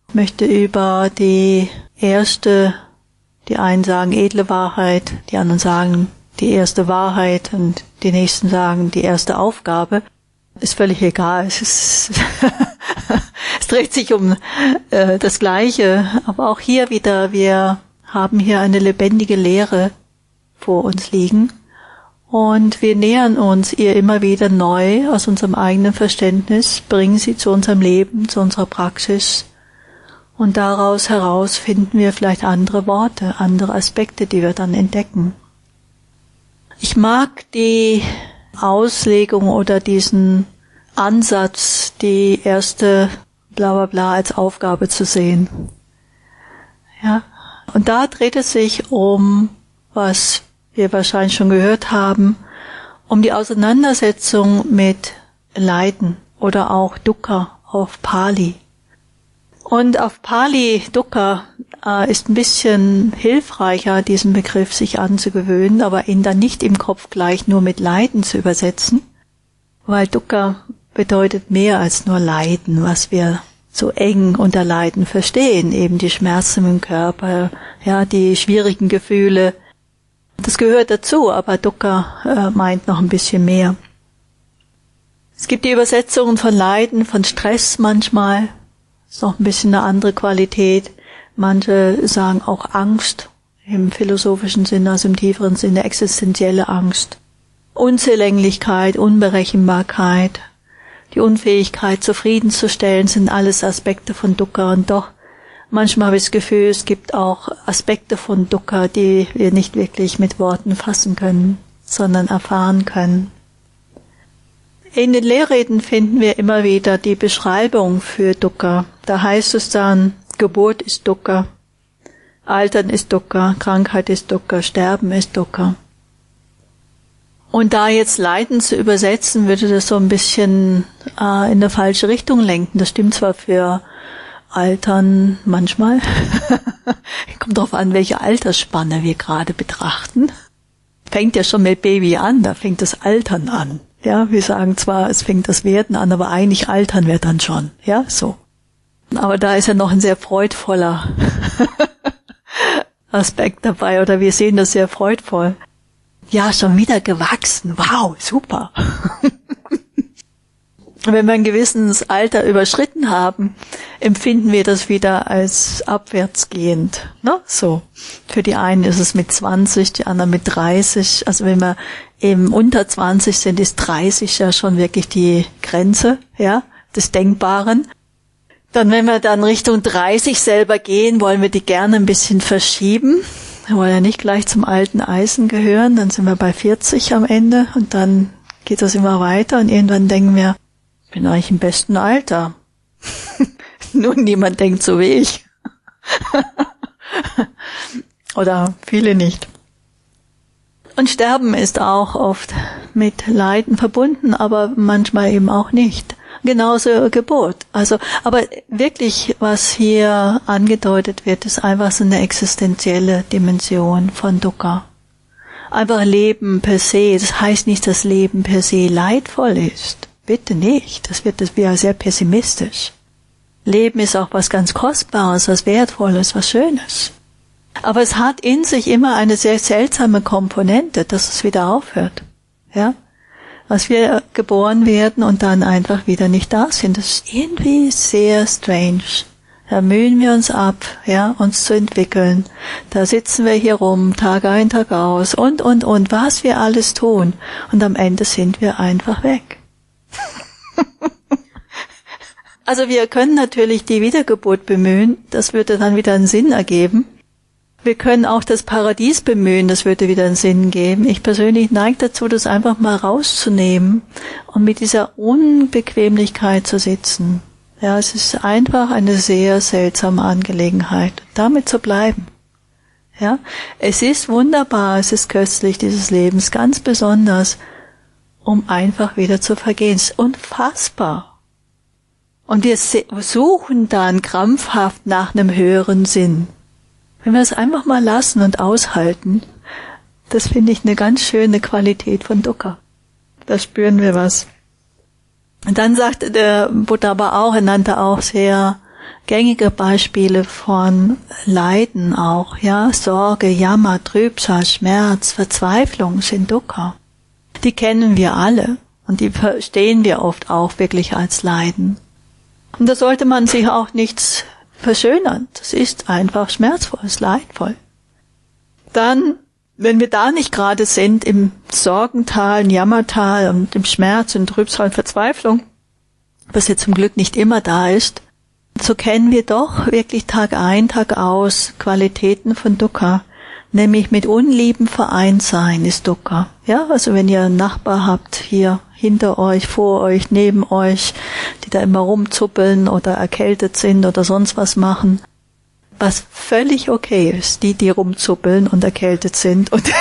Ich möchte über die erste, die einen sagen edle Wahrheit, die anderen sagen die erste Wahrheit und die nächsten sagen die erste Aufgabe. Ist völlig egal. Es dreht sich um das Gleiche. Aber auch hier wieder, wir haben hier eine lebendige Lehre vor uns liegen. Und wir nähern uns ihr immer wieder neu aus unserem eigenen Verständnis, bringen sie zu unserem Leben, zu unserer Praxis. Und daraus heraus finden wir vielleicht andere Worte, andere Aspekte, die wir dann entdecken. Ich mag die Auslegung oder diesen Ansatz, die erste bla bla bla als Aufgabe zu sehen. Ja. Und da dreht es sich um, was wir wahrscheinlich schon gehört haben, um die Auseinandersetzung mit Leiden oder auch Dukkha auf Pali. Und auf Pali, Dukkha, ist ein bisschen hilfreicher, diesen Begriff sich anzugewöhnen, aber ihn dann nicht im Kopf gleich nur mit Leiden zu übersetzen, weil Dukkha bedeutet mehr als nur Leiden, was wir so eng unter Leiden verstehen, eben die Schmerzen im Körper, ja, die schwierigen Gefühle. Das gehört dazu, aber Dukkha meint noch ein bisschen mehr. Es gibt die Übersetzungen von Leiden, von Stress manchmal. Ist noch ein bisschen eine andere Qualität. Manche sagen auch Angst im philosophischen Sinne, also im tieferen Sinne existenzielle Angst. Unzulänglichkeit, Unberechenbarkeit, die Unfähigkeit zufriedenzustellen, sind alles Aspekte von Dukkha. Und doch, manchmal habe ich das Gefühl, es gibt auch Aspekte von Dukkha, die wir nicht wirklich mit Worten fassen können, sondern erfahren können. In den Lehrreden finden wir immer wieder die Beschreibung für Dukkha. Da heißt es dann, Geburt ist Dukkha, Altern ist Dukkha, Krankheit ist Dukkha, Sterben ist Dukkha. Und da jetzt Leiden zu übersetzen, würde das so ein bisschen in eine falsche Richtung lenken. Das stimmt zwar für Altern manchmal. Kommt drauf an, welche Altersspanne wir gerade betrachten. Fängt ja schon mit Baby an, da fängt das Altern an. Ja, wir sagen zwar, es fängt das Werden an, aber eigentlich altern wir dann schon. Ja, so. Aber da ist ja noch ein sehr freudvoller Aspekt dabei, oder wir sehen das sehr freudvoll. Ja, schon wieder gewachsen. Wow, super. Wenn wir ein gewisses Alter überschritten haben, empfinden wir das wieder als abwärtsgehend. Ne? So. Für die einen ist es mit 20, die anderen mit 30. Also wenn wir eben unter 20 sind, ist 30 ja schon wirklich die Grenze, ja, des Denkbaren. Dann, wenn wir dann Richtung 30 selber gehen, wollen wir die gerne ein bisschen verschieben. Wir wollen ja nicht gleich zum alten Eisen gehören. Dann sind wir bei 40 am Ende und dann geht das immer weiter und irgendwann denken wir, ich bin eigentlich im besten Alter. Nur niemand denkt so wie ich. Oder viele nicht. Und Sterben ist auch oft mit Leiden verbunden, aber manchmal eben auch nicht. Genauso Geburt. Also, aber wirklich, was hier angedeutet wird, ist einfach so eine existenzielle Dimension von Dukkha. Einfach Leben per se. Das heißt nicht, dass Leben per se leidvoll ist. Bitte nicht. Das wäre sehr pessimistisch. Leben ist auch was ganz Kostbares, was Wertvolles, was Schönes. Aber es hat in sich immer eine sehr seltsame Komponente, dass es wieder aufhört. Ja? Dass wir geboren werden und dann einfach wieder nicht da sind. Das ist irgendwie sehr strange. Da mühen wir uns ab, ja, uns zu entwickeln. Da sitzen wir hier rum, Tag ein, Tag aus und, was wir alles tun. Und am Ende sind wir einfach weg. Also wir können natürlich die Wiedergeburt bemühen, das würde dann wieder einen Sinn ergeben. Wir können auch das Paradies bemühen, das würde wieder einen Sinn geben. Ich persönlich neige dazu, das einfach mal rauszunehmen und mit dieser Unbequemlichkeit zu sitzen. Ja, es ist einfach eine sehr seltsame Angelegenheit, damit zu bleiben. Ja, es ist wunderbar, es ist köstlich, dieses Leben, ganz besonders, um einfach wieder zu vergehen. Es ist unfassbar. Und wir suchen dann krampfhaft nach einem höheren Sinn. Wenn wir es einfach mal lassen und aushalten, das finde ich eine ganz schöne Qualität von Dukkha. Da spüren wir was. Und dann sagte der Buddha aber auch, er nannte auch sehr gängige Beispiele von Leiden auch, ja, Sorge, Jammer, Trübsal, Schmerz, Verzweiflung sind Dukkha. Die kennen wir alle und die verstehen wir oft auch wirklich als Leiden. Und da sollte man sich auch nichts verschönern. Das ist einfach schmerzvoll, ist leidvoll. Dann, wenn wir da nicht gerade sind, im Sorgental, im Jammertal und im Schmerz und Trübsal und Verzweiflung, was ja zum Glück nicht immer da ist, so kennen wir doch wirklich Tag ein, Tag aus Qualitäten von Dukkha. Nämlich mit Unlieben vereint sein ist Dukkha. Ja, also wenn ihr einen Nachbar habt, hier hinter euch, vor euch, neben euch, die da immer rumzuppeln oder erkältet sind oder sonst was machen, was völlig okay ist, die rumzuppeln und erkältet sind und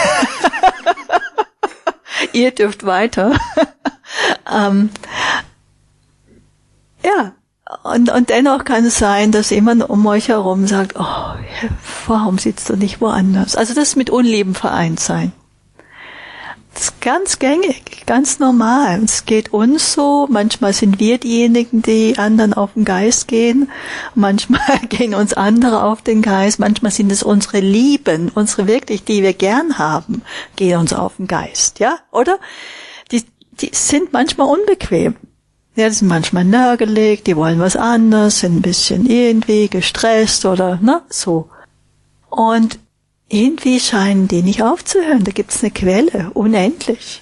ihr dürft weiter. Ja, und dennoch kann es sein, dass jemand um euch herum sagt, oh, warum sitzt du nicht woanders? Also das mit Unlieben vereint sein. Das ist ganz gängig, ganz normal. Es geht uns so, manchmal sind wir diejenigen, die anderen auf den Geist gehen, manchmal gehen uns andere auf den Geist, manchmal sind es unsere Lieben, unsere wirklich, die wir gern haben, gehen uns auf den Geist, ja, oder? Die sind manchmal unbequem. Ja, die sind manchmal nörgelig, die wollen was anderes, sind ein bisschen irgendwie gestresst oder, so. Und irgendwie scheinen die nicht aufzuhören. Da gibt's eine Quelle, unendlich.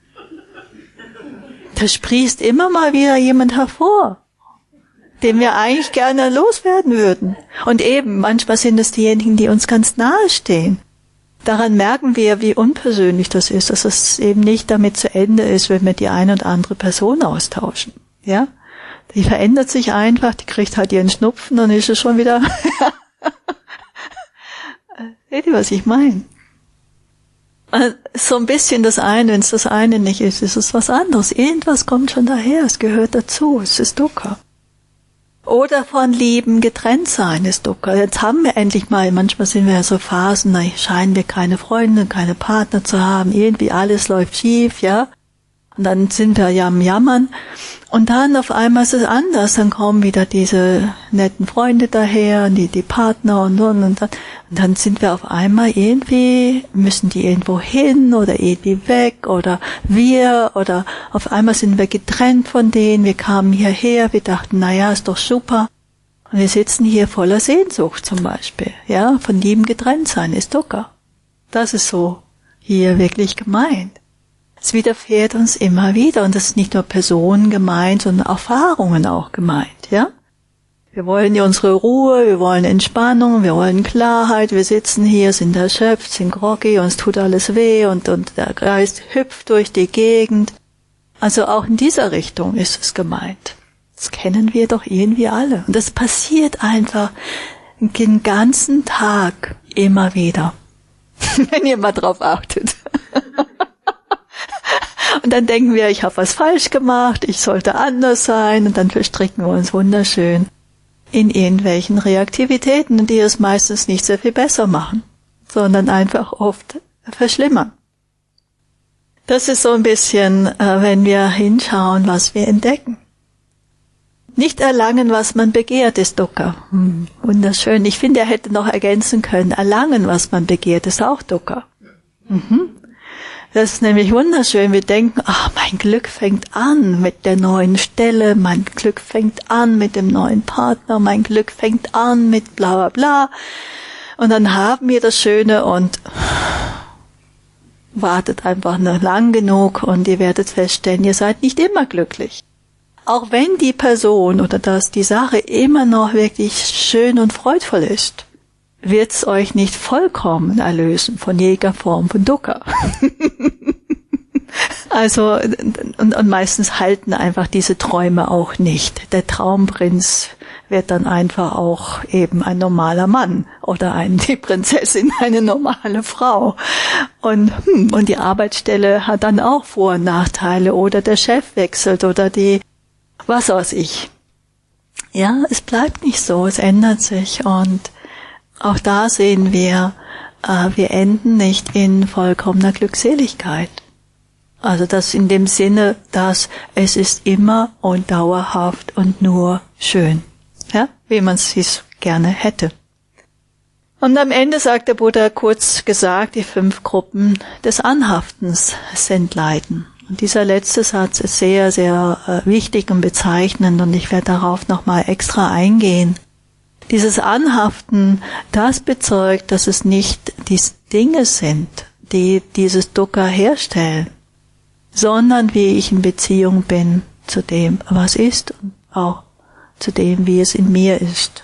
Da sprießt immer mal wieder jemand hervor, den wir eigentlich gerne loswerden würden. Und eben, manchmal sind es diejenigen, die uns ganz nahe stehen. Daran merken wir, wie unpersönlich das ist, dass es eben nicht damit zu Ende ist, wenn wir die eine oder andere Person austauschen. Ja? Die verändert sich einfach, die kriegt halt ihren Schnupfen, dann ist es schon wieder... Seht ihr, was ich meine? So ein bisschen das eine, wenn es das eine nicht ist, ist es was anderes. Irgendwas kommt schon daher, es gehört dazu, es ist Dukkha. Oder von Lieben getrennt sein ist Dukkha. Jetzt haben wir endlich mal, manchmal sind wir ja so Phasen, da scheinen wir keine Freunde, keine Partner zu haben, irgendwie alles läuft schief, ja. Und dann sind wir ja am Jammern. Und dann auf einmal ist es anders, dann kommen wieder diese netten Freunde daher, die Partner und dann sind wir auf einmal irgendwie, müssen die irgendwo hin oder irgendwie weg oder auf einmal sind wir getrennt von denen, wir kamen hierher, wir dachten, naja, ist doch super. Und wir sitzen hier voller Sehnsucht zum Beispiel, ja, von Lieben getrennt sein ist Dukkha. Das ist so hier wirklich gemeint. Es widerfährt uns immer wieder und das ist nicht nur Personen gemeint, sondern Erfahrungen auch gemeint, ja. Wir wollen ja unsere Ruhe, wir wollen Entspannung, wir wollen Klarheit, wir sitzen hier, sind erschöpft, sind groggy, uns tut alles weh und der Geist hüpft durch die Gegend. Also auch in dieser Richtung ist es gemeint. Das kennen wir doch irgendwie alle. Und das passiert einfach den ganzen Tag immer wieder, wenn ihr mal drauf achtet. Und dann denken wir, ich habe was falsch gemacht, ich sollte anders sein und dann verstricken wir uns wunderschön in irgendwelchen Reaktivitäten, die es meistens nicht sehr viel besser machen, sondern einfach oft verschlimmern. Das ist so ein bisschen, wenn wir hinschauen, was wir entdecken. Nicht erlangen, was man begehrt, ist Dukkha. Wunderschön. Ich finde, er hätte noch ergänzen können, erlangen, was man begehrt, ist auch Dukkha. Das ist nämlich wunderschön. Wir denken, mein Glück fängt an mit der neuen Stelle, mein Glück fängt an mit dem neuen Partner, mein Glück fängt an mit bla bla bla. Und dann haben wir das Schöne und wartet einfach nur lang genug und ihr werdet feststellen, ihr seid nicht immer glücklich. Auch wenn die Person oder die Sache immer noch wirklich schön und freudvoll ist, wird's euch nicht vollkommen erlösen von jeglicher Form von Dukkha. Also, und meistens halten einfach diese Träume auch nicht. Der Traumprinz wird dann einfach auch eben ein normaler Mann oder die Prinzessin eine normale Frau. Und die Arbeitsstelle hat dann auch Vor- und Nachteile oder der Chef wechselt oder was weiß ich. Ja, es bleibt nicht so, es ändert sich und auch da sehen wir, wir enden nicht in vollkommener Glückseligkeit. Also das in dem Sinne, dass es ist immer und dauerhaft und nur schön. ja, wie man es gerne hätte. Und am Ende sagt der Buddha kurz gesagt, die 5 Gruppen des Anhaftens sind Leiden. Und dieser letzte Satz ist sehr, sehr wichtig und bezeichnend und ich werde darauf nochmal extra eingehen. Dieses Anhaften, das bezeugt, dass es nicht die Dinge sind, die dieses Dukkha herstellen, sondern wie ich in Beziehung bin zu dem, was ist und auch zu dem, wie es in mir ist.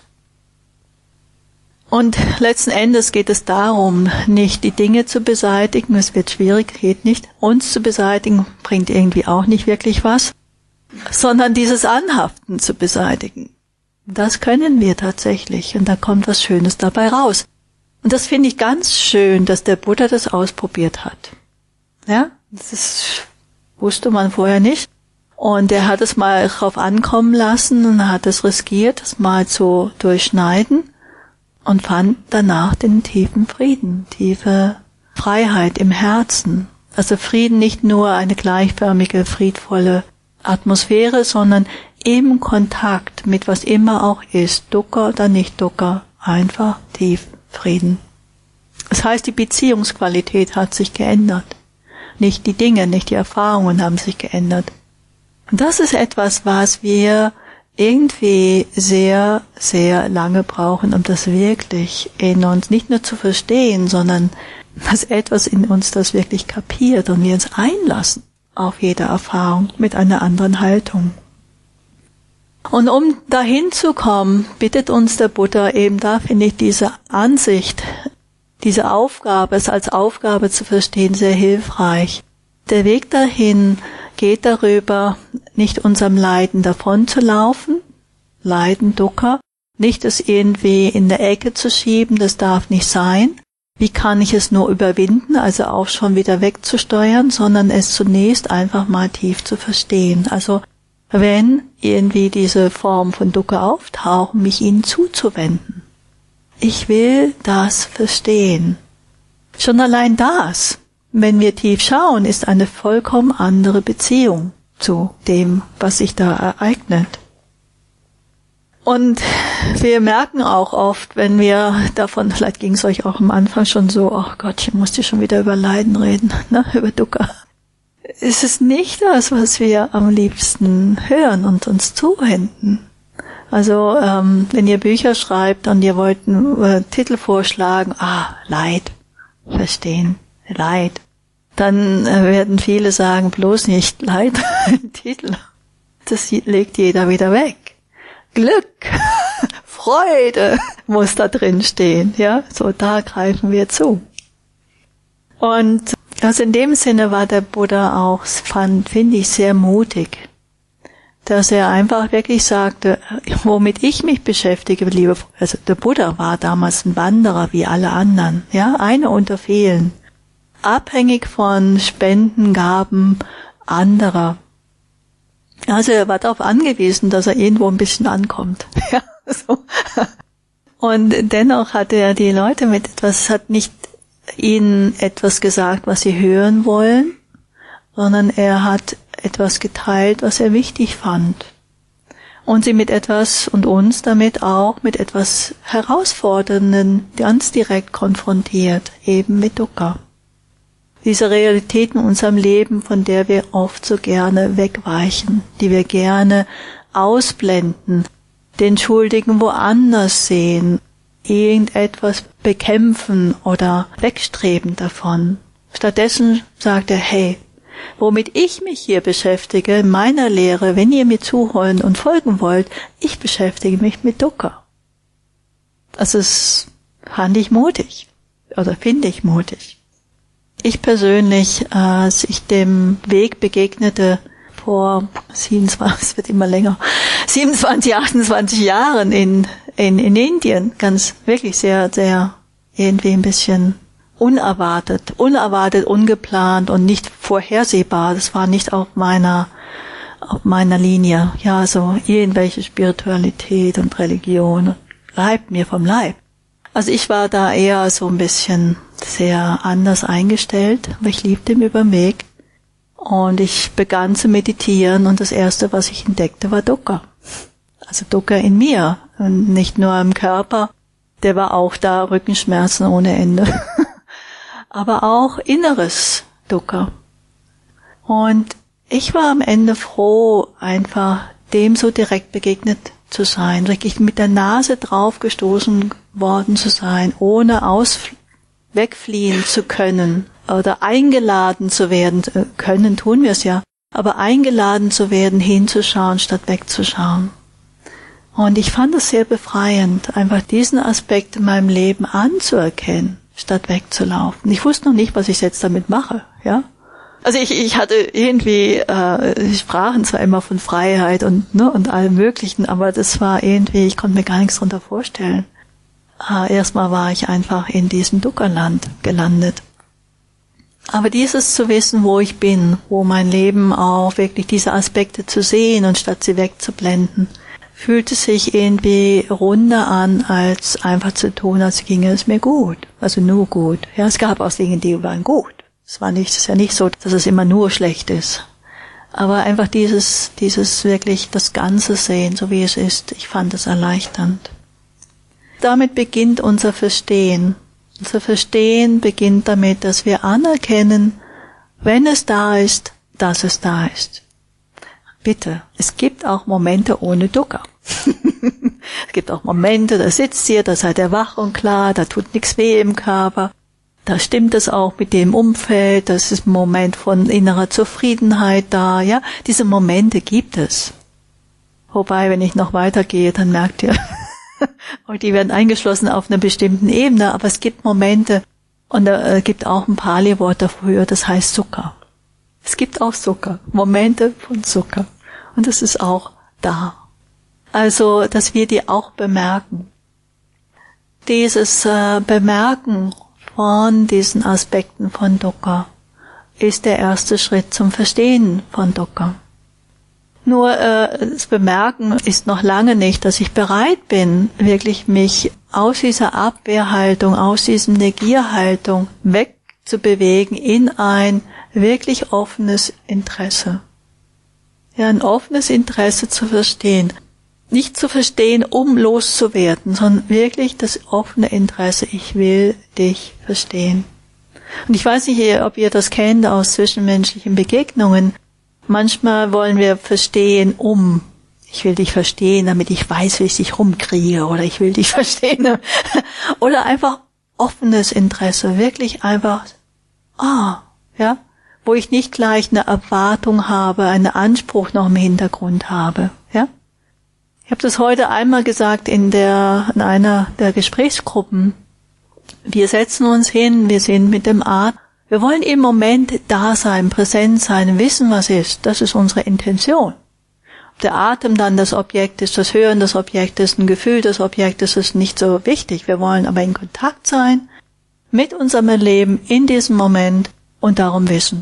Und letzten Endes geht es darum, nicht die Dinge zu beseitigen, es wird schwierig, geht nicht, uns zu beseitigen, bringt irgendwie auch nicht wirklich was, sondern dieses Anhaften zu beseitigen. Das können wir tatsächlich und da kommt was Schönes dabei raus. Und das finde ich ganz schön, dass der Buddha das ausprobiert hat. Ja, wusste man vorher nicht. Und er hat es mal drauf ankommen lassen und hat es riskiert, es mal zu durchschneiden und fand danach den tiefen Frieden, tiefe Freiheit im Herzen. Also Frieden nicht nur eine gleichförmige, friedvolle Atmosphäre, sondern im Kontakt mit was immer auch ist, Dukkha oder nicht Dukkha, einfach tief Frieden. Das heißt, die Beziehungsqualität hat sich geändert. Nicht die Dinge, nicht die Erfahrungen haben sich geändert. Und das ist etwas, was wir irgendwie sehr, sehr lange brauchen, um das wirklich in uns nicht nur zu verstehen, sondern dass etwas in uns das wirklich kapiert und wir uns einlassen auf jede Erfahrung mit einer anderen Haltung. Und um dahin zu kommen, bittet uns der Buddha eben, da finde ich diese Ansicht, diese Aufgabe, es als Aufgabe zu verstehen, sehr hilfreich. Der Weg dahin geht darüber, nicht unserem Leiden davon zu laufen, Leiden, Dukkha, nicht es irgendwie in der Ecke zu schieben, das darf nicht sein. Wie kann ich es nur überwinden, also auch schon wieder wegzusteuern, sondern es zunächst einfach mal tief zu verstehen. Also wenn irgendwie diese Form von Dukkha auftauchen, mich ihnen zuzuwenden. Ich will das verstehen. Schon allein das, wenn wir tief schauen, ist eine vollkommen andere Beziehung zu dem, was sich da ereignet. Und wir merken auch oft, wenn wir davon, vielleicht ging es euch auch am Anfang schon so, oh Gott, ich musste schon wieder über Leiden reden, ne, über Dukkha. Es ist nicht das, was wir am liebsten hören und uns zuwenden. Also wenn ihr Bücher schreibt und ihr wollt einen Titel vorschlagen, Leid, verstehen, Leid, dann werden viele sagen, bloß nicht Leid, Titel. Das legt jeder wieder weg. Glück, Freude muss da drin stehen, ja, so da greifen wir zu. Und also in dem Sinne war der Buddha auch, finde ich, sehr mutig, dass er einfach wirklich sagte, womit ich mich beschäftige, also der Buddha war damals ein Wanderer wie alle anderen, ja, einer unter vielen, abhängig von Spendengaben anderer. Also er war darauf angewiesen, dass er irgendwo ein bisschen ankommt. Ja, so. Und dennoch hatte er die Leute mit etwas, hat nicht ihnen etwas gesagt, was sie hören wollen, sondern er hat etwas geteilt, was er wichtig fand. Und sie mit etwas und uns damit auch mit etwas Herausfordernden ganz direkt konfrontiert, eben mit Dukkha. Diese Realität in unserem Leben, von der wir oft so gerne wegweichen, die wir gerne ausblenden, den Schuldigen woanders sehen, irgendetwas bekämpfen oder wegstreben davon. Stattdessen sagt er, hey, womit ich mich hier beschäftige, in meiner Lehre, wenn ihr mir zuhören und folgen wollt, ich beschäftige mich mit Dukkha. Das fand ich mutig, oder finde ich mutig. Ich persönlich, als ich dem Weg begegnete vor 27, 28 Jahren in Indien, ganz wirklich sehr, sehr irgendwie ein bisschen unerwartet, ungeplant und nicht vorhersehbar. Das war nicht auf meiner Linie. Ja, so irgendwelche Spiritualität und Religion bleibt mir vom Leib. Also ich war da eher so ein bisschen sehr anders eingestellt, aber ich lief dem über den Weg und ich begann zu meditieren und das erste, was ich entdeckte, war Dukkha. also Dukkha in mir und nicht nur im Körper, der war auch da, Rückenschmerzen ohne Ende, aber auch inneres Dukkha. Und ich war am Ende froh, einfach dem so direkt begegnet zu sein, wirklich mit der Nase draufgestoßen worden zu sein, ohne wegfliehen zu können oder eingeladen zu werden. Können tun wir es ja, aber eingeladen zu werden, hinzuschauen, statt wegzuschauen. Und ich fand es sehr befreiend, einfach diesen Aspekt in meinem Leben anzuerkennen, statt wegzulaufen. Ich wusste noch nicht, was ich jetzt damit mache, ja. Also ich hatte irgendwie, wir sprachen zwar immer von Freiheit und allem Möglichen, aber das war irgendwie, ich konnte mir gar nichts darunter vorstellen. Erstmal war ich einfach in diesem Dukkha-Land gelandet. Aber dieses zu wissen, wo ich bin, wo mein Leben auch wirklich diese Aspekte zu sehen und statt sie wegzublenden, fühlte sich irgendwie runder an, als einfach zu tun, als ginge es mir gut. Also nur gut. Ja, es gab auch Dinge, die waren gut. Es ist ja nicht so, dass es immer nur schlecht ist. Aber einfach dieses wirklich das Ganze sehen, so wie es ist, ich fand es erleichternd. Damit beginnt unser Verstehen. Unser Verstehen beginnt damit, dass wir anerkennen, wenn es da ist, dass es da ist. Bitte, es gibt auch Momente ohne Dukkha. Es gibt auch Momente, da sitzt ihr, da seid ihr wach und klar, da tut nichts weh im Körper. Da stimmt es auch mit dem Umfeld, das ist ein Moment von innerer Zufriedenheit da, ja. Diese Momente gibt es. Wobei, wenn ich noch weitergehe, dann merkt ihr, und die werden eingeschlossen auf einer bestimmten Ebene, aber es gibt Momente, und da gibt auch ein Pali-Wort dafür, das heißt Sukha. Es gibt auch Sukha, Momente von Sukha. Und das ist auch da. Also, dass wir die auch bemerken. Dieses Bemerken von diesen Aspekten von Dukkha ist der erste Schritt zum Verstehen von Dukkha. Nur das Bemerken ist noch lange nicht, dass ich bereit bin, wirklich mich aus dieser Abwehrhaltung, aus diesem Negierhaltung wegzubewegen in ein wirklich offenes Interesse. Ja, ein offenes Interesse zu verstehen. Nicht zu verstehen, um loszuwerden, sondern wirklich das offene Interesse, ich will dich verstehen. Und ich weiß nicht, ob ihr das kennt aus zwischenmenschlichen Begegnungen. Manchmal wollen wir verstehen, ich will dich verstehen, damit ich weiß, wie ich dich rumkriege, oder ich will dich verstehen. Oder einfach offenes Interesse, wirklich einfach, ja, wo ich nicht gleich eine Erwartung habe, einen Anspruch noch im Hintergrund habe, ja. Ich habe das heute einmal gesagt in einer der Gesprächsgruppen. Wir setzen uns hin, wir sind mit dem Atem. Wir wollen im Moment da sein, präsent sein, wissen, was ist. Das ist unsere Intention. Ob der Atem dann das Objekt ist, das Hören des Objektes, ein Gefühl des Objektes, ist nicht so wichtig. Wir wollen aber in Kontakt sein mit unserem Leben in diesem Moment und darum wissen.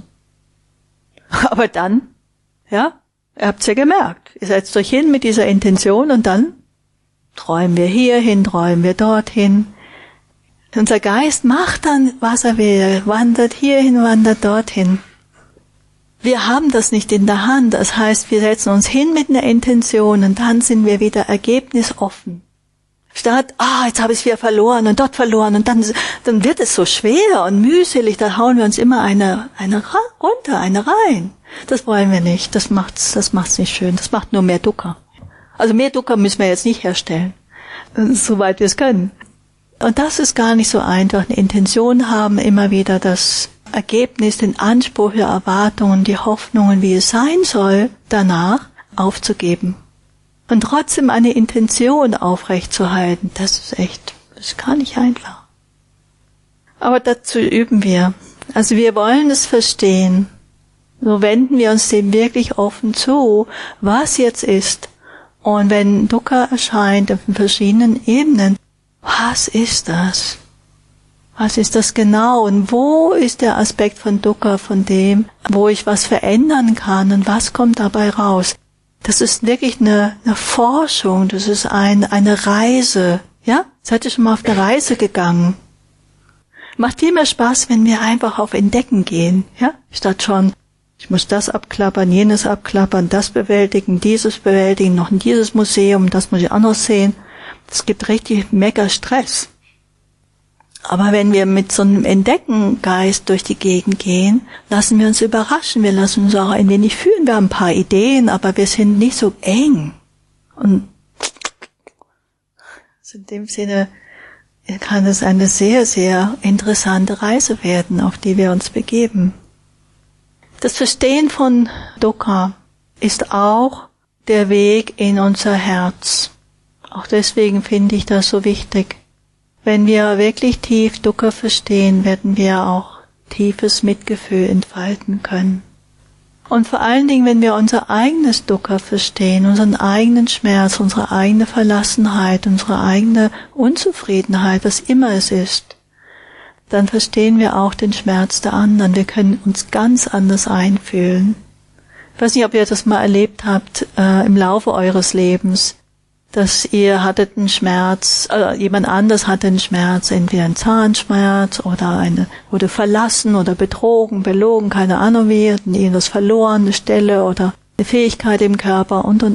Aber dann, ja, ihr habt's ja gemerkt. Ihr setzt euch hin mit dieser Intention und dann träumen wir hierhin, träumen wir dorthin. Unser Geist macht dann, was er will, wandert hierhin, wandert dorthin. Wir haben das nicht in der Hand. Das heißt, wir setzen uns hin mit einer Intention und dann sind wir wieder ergebnisoffen. Statt, jetzt habe ich es wieder verloren und dort verloren und dann wird es so schwer und mühselig, da hauen wir uns immer eine runter, eine rein. Das wollen wir nicht, das macht's nicht schön, das macht nur mehr Dukkha. Also mehr Dukkha müssen wir jetzt nicht herstellen, soweit wir es können. Und das ist gar nicht so einfach, eine Intention haben, immer wieder das Ergebnis, den Anspruch, die Erwartungen, die Hoffnungen, wie es sein soll, danach aufzugeben. Und trotzdem eine Intention aufrechtzuerhalten, das ist gar nicht einfach. Aber dazu üben wir. Also wir wollen es verstehen. So wenden wir uns dem wirklich offen zu, was jetzt ist. Und wenn Dukkha erscheint auf den verschiedenen Ebenen, was ist das? Was ist das genau? Und wo ist der Aspekt von Dukkha, von dem, wo ich was verändern kann und was kommt dabei raus? Das ist wirklich eine Forschung, das ist eine Reise, ja? Seid ihr schon mal auf eine Reise gegangen? Macht viel mehr Spaß, wenn wir einfach auf Entdecken gehen, ja? Statt schon Ich muss das abklappern, jenes abklappern, das bewältigen, dieses bewältigen, noch in dieses Museum, das muss ich auch noch sehen. Es gibt richtig mega Stress. Aber wenn wir mit so einem Entdeckengeist durch die Gegend gehen, lassen wir uns überraschen, wir lassen uns auch ein wenig fühlen. Wir haben ein paar Ideen, aber wir sind nicht so eng. Und in dem Sinne kann es eine sehr, sehr interessante Reise werden, auf die wir uns begeben. Das Verstehen von Dukkha ist auch der Weg in unser Herz. Auch deswegen finde ich das so wichtig. Wenn wir wirklich tief Dukkha verstehen, werden wir auch tiefes Mitgefühl entfalten können. Und vor allen Dingen, wenn wir unser eigenes Dukkha verstehen, unseren eigenen Schmerz, unsere eigene Verlassenheit, unsere eigene Unzufriedenheit, was immer es ist, dann verstehen wir auch den Schmerz der anderen. Wir können uns ganz anders einfühlen. Ich weiß nicht, ob ihr das mal erlebt habt im Laufe eures Lebens, dass ihr hattet einen Schmerz, jemand anders hatte einen Schmerz, entweder einen Zahnschmerz oder wurde verlassen oder betrogen, belogen, keine Ahnung wie, hatten irgendwas verloren, eine Stelle oder eine Fähigkeit im Körper und.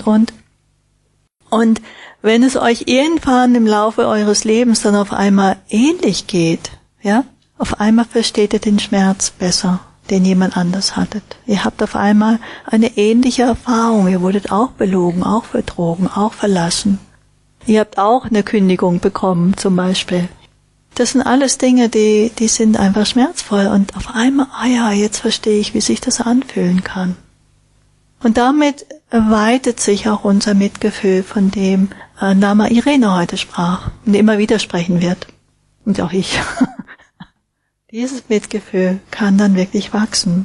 Und wenn es euch irgendwann im Laufe eures Lebens dann auf einmal ähnlich geht, ja, auf einmal versteht ihr den Schmerz besser, den jemand anders hattet. Ihr habt auf einmal eine ähnliche Erfahrung. Ihr wurdet auch belogen, auch betrogen, auch verlassen. Ihr habt auch eine Kündigung bekommen, zum Beispiel. Das sind alles Dinge, die sind einfach schmerzvoll. Und auf einmal, jetzt verstehe ich, wie sich das anfühlen kann. Und damit weitet sich auch unser Mitgefühl, von dem Lama Irene heute sprach und immer wieder sprechen wird. Und auch ich. Dieses Mitgefühl kann dann wirklich wachsen.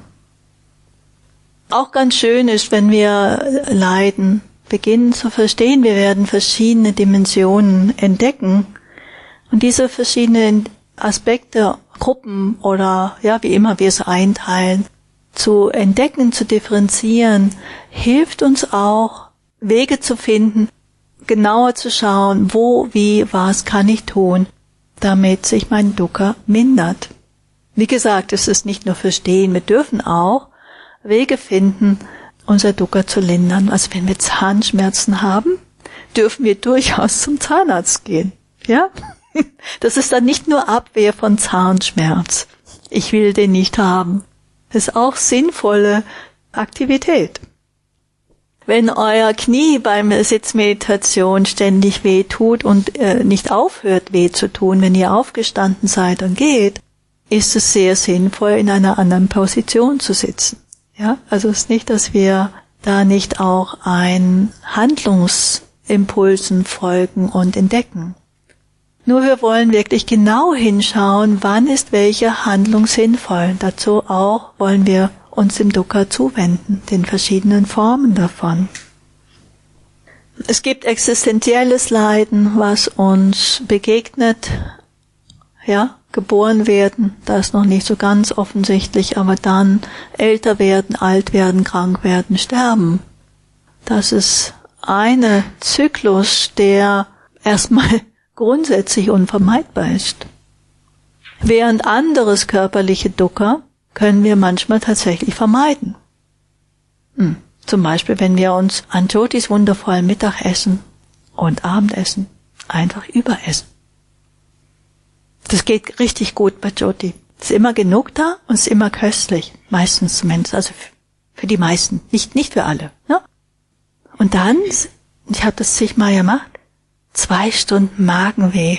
Auch ganz schön ist, wenn wir Leiden beginnen zu verstehen, wir werden verschiedene Dimensionen entdecken und diese verschiedenen Aspekte, Gruppen oder wie immer wir es einteilen, zu entdecken, zu differenzieren, hilft uns auch, Wege zu finden, genauer zu schauen, wo, wie, was kann ich tun, damit sich mein Dukkha mindert. Wie gesagt, es ist nicht nur verstehen, wir dürfen auch Wege finden, unser Dukkha zu lindern. Also wenn wir Zahnschmerzen haben, dürfen wir durchaus zum Zahnarzt gehen. Ja? Das ist dann nicht nur Abwehr von Zahnschmerz. Ich will den nicht haben. Das ist auch sinnvolle Aktivität. Wenn euer Knie beim Sitzmeditation ständig weh tut und nicht aufhört weh zu tun, wenn ihr aufgestanden seid und geht, ist es sehr sinnvoll, in einer anderen Position zu sitzen. Ja, also es ist nicht, dass wir da nicht auch ein Handlungsimpulsen folgen und entdecken. Nur wir wollen wirklich genau hinschauen, wann ist welche Handlung sinnvoll. Dazu auch wollen wir uns dem Dukkha zuwenden, den verschiedenen Formen davon. Es gibt existenzielles Leiden, was uns begegnet, geboren werden, das ist noch nicht so ganz offensichtlich, aber dann älter werden, alt werden, krank werden, sterben. Das ist ein Zyklus, der erstmal grundsätzlich unvermeidbar ist. Während anderes körperliche Dukkha können wir manchmal tatsächlich vermeiden. Zum Beispiel, wenn wir uns an Jyotis wundervollen Mittagessen und Abendessen einfach überessen. Das geht richtig gut bei Jyoti. Es ist immer genug da und es ist immer köstlich. Meistens zumindest, also für die meisten. Nicht für alle. Ne? Und dann, ich habe das zigmal gemacht, 2 Stunden Magenweh.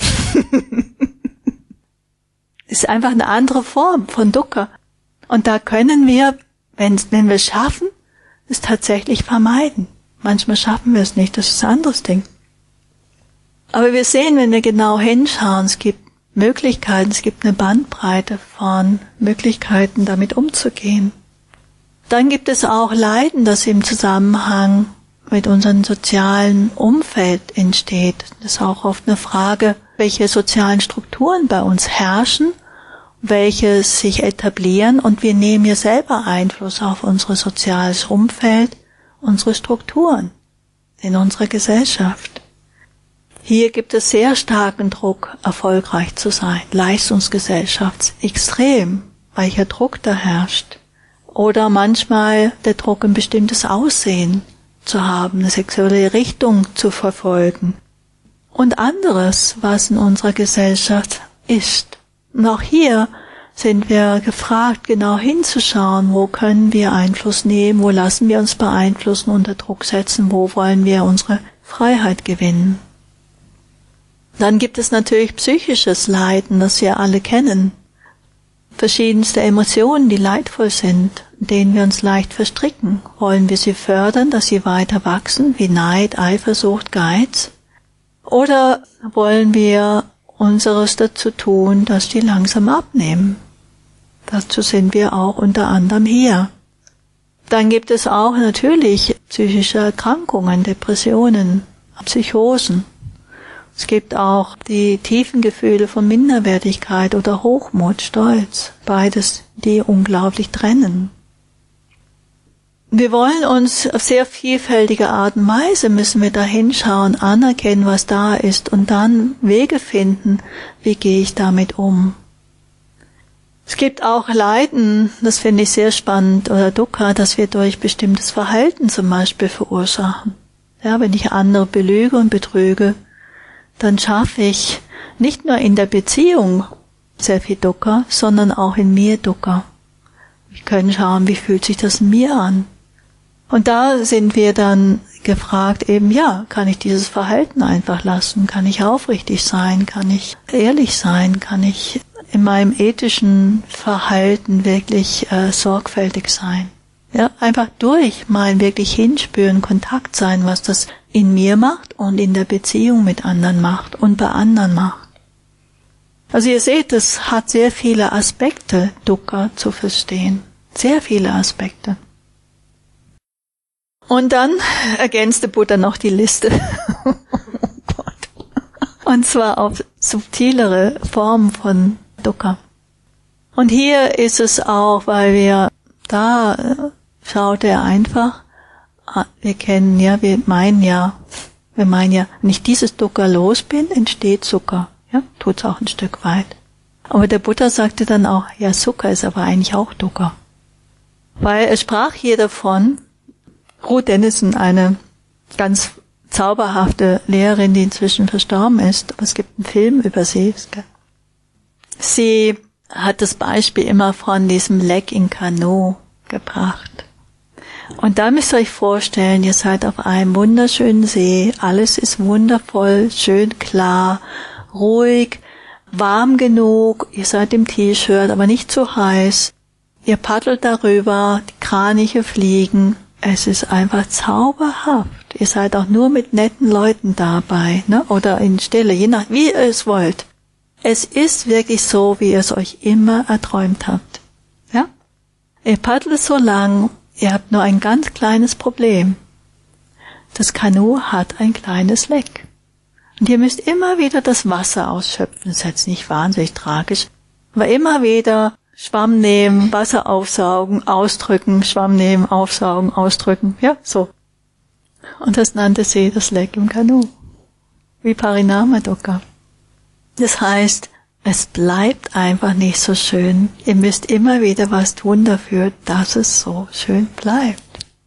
Ist einfach eine andere Form von Dukkha. Und da können wir, wenn wir es schaffen, es tatsächlich vermeiden. Manchmal schaffen wir es nicht, das ist ein anderes Ding. Aber wir sehen, wenn wir genau hinschauen, es gibt Möglichkeiten, es gibt eine Bandbreite von Möglichkeiten, damit umzugehen. Dann gibt es auch Leiden, das im Zusammenhang mit unserem sozialen Umfeld entsteht. Das ist auch oft eine Frage, welche sozialen Strukturen bei uns herrschen, welche sich etablieren, und wir nehmen ja selber Einfluss auf unser soziales Umfeld, unsere Strukturen in unserer Gesellschaft. Hier gibt es sehr starken Druck, erfolgreich zu sein. Leistungsgesellschaft, extrem, welcher Druck da herrscht. Oder manchmal der Druck, ein bestimmtes Aussehen zu haben, eine sexuelle Richtung zu verfolgen. Und anderes, was in unserer Gesellschaft ist. Und auch hier sind wir gefragt, genau hinzuschauen, wo können wir Einfluss nehmen, wo lassen wir uns beeinflussen, unter Druck setzen, wo wollen wir unsere Freiheit gewinnen. Dann gibt es natürlich psychisches Leiden, das wir alle kennen. Verschiedenste Emotionen, die leidvoll sind, in denen wir uns leicht verstricken. Wollen wir sie fördern, dass sie weiter wachsen, wie Neid, Eifersucht, Geiz? Oder wollen wir unseres dazu tun, dass die langsam abnehmen? Dazu sind wir auch unter anderem hier. Dann gibt es auch natürlich psychische Erkrankungen, Depressionen, Psychosen. Es gibt auch die tiefen Gefühle von Minderwertigkeit oder Hochmut, Stolz, beides, die unglaublich trennen. Wir wollen uns auf sehr vielfältige Art und Weise, müssen wir da hinschauen, anerkennen, was da ist und dann Wege finden, wie gehe ich damit um. Es gibt auch Leiden, das finde ich sehr spannend, oder Dukkha, das wir durch bestimmtes Verhalten zum Beispiel verursachen. Ja, wenn ich andere belüge und betrüge, dann schaffe ich nicht nur in der Beziehung sehr viel Dukkha, sondern auch in mir Dukkha. Wir können schauen, wie fühlt sich das in mir an. Und da sind wir dann gefragt, eben, ja, kann ich dieses Verhalten einfach lassen? Kann ich aufrichtig sein? Kann ich ehrlich sein? Kann ich in meinem ethischen Verhalten wirklich sorgfältig sein? Ja, einfach durch mein wirklich hinspüren, Kontakt sein, was das in mir macht und in der Beziehung mit anderen macht und bei anderen macht. Also ihr seht, es hat sehr viele Aspekte, Dukkha zu verstehen. Sehr viele Aspekte. Und dann ergänzte Buddha noch die Liste. Oh Gott. Und zwar auf subtilere Formen von Dukkha. Und hier ist es auch, weil da schaut er einfach, wir meinen ja, wenn ich dieses Dukkha los bin, entsteht Sukha. Ja, tut's auch ein Stück weit. Aber der Buddha sagte dann auch, ja, Sukha ist aber eigentlich auch Dukkha. Weil er sprach hier davon, Ruth Denison, eine ganz zauberhafte Lehrerin, die inzwischen verstorben ist, aber es gibt einen Film über sie. Sie hat das Beispiel immer von diesem Leck in Kanu gebracht. Und da müsst ihr euch vorstellen, ihr seid auf einem wunderschönen See, alles ist wundervoll, schön klar, ruhig, warm genug, ihr seid im T-Shirt, aber nicht zu heiß. Ihr paddelt darüber, die Kraniche fliegen. Es ist einfach zauberhaft. Ihr seid auch nur mit netten Leuten dabei, ne? Oder in Stille, je nach wie ihr es wollt. Es ist wirklich so, wie ihr es euch immer erträumt habt. Ja? Ihr paddelt so lang, ihr habt nur ein ganz kleines Problem. Das Kanu hat ein kleines Leck. Und ihr müsst immer wieder das Wasser ausschöpfen. Das ist jetzt nicht wahnsinnig tragisch, aber immer wieder Schwamm nehmen, Wasser aufsaugen, ausdrücken, Schwamm nehmen, aufsaugen, ausdrücken, ja, so. Und das nannte sie das Leck im Kanu. Viparinama Dukkha. Das heißt, es bleibt einfach nicht so schön. Ihr müsst immer wieder was tun dafür, dass es so schön bleibt.